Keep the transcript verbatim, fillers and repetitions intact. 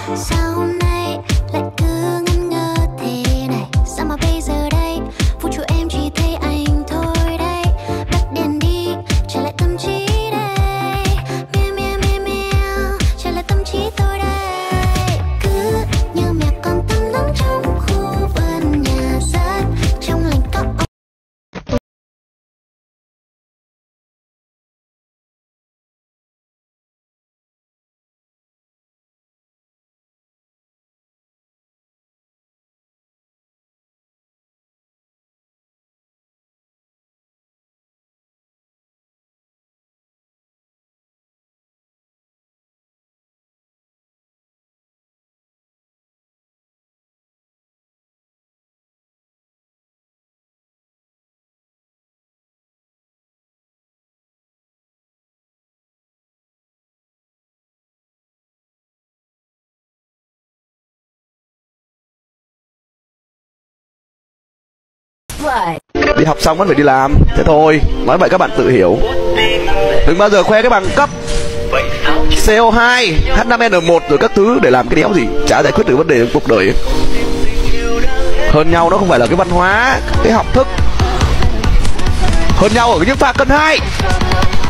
Sao hôm nay lại cứ ngẩn ngơ thế này? Sao mà bây giờ đây phụ trụ em chỉ thấy anh thôi đây. Tắt đèn đi, trả lại tâm trí đây. Meo meo meo meo, trả lại tâm trí tôi đây. Cứ như mẹ con tắm nắng trong khu vườn nhà rất trong lành có. Đi học xong vẫn phải đi làm, thế thôi. Nói vậy các bạn tự hiểu. Đừng bao giờ khoe cái bằng cấp xê o hai, hát năm en một rồi các thứ để làm cái đéo gì, chả giải quyết được vấn đề trong cuộc đời. Hơn nhau nó không phải là cái văn hóa, cái học thức. Hơn nhau ở cái những pha cân hai.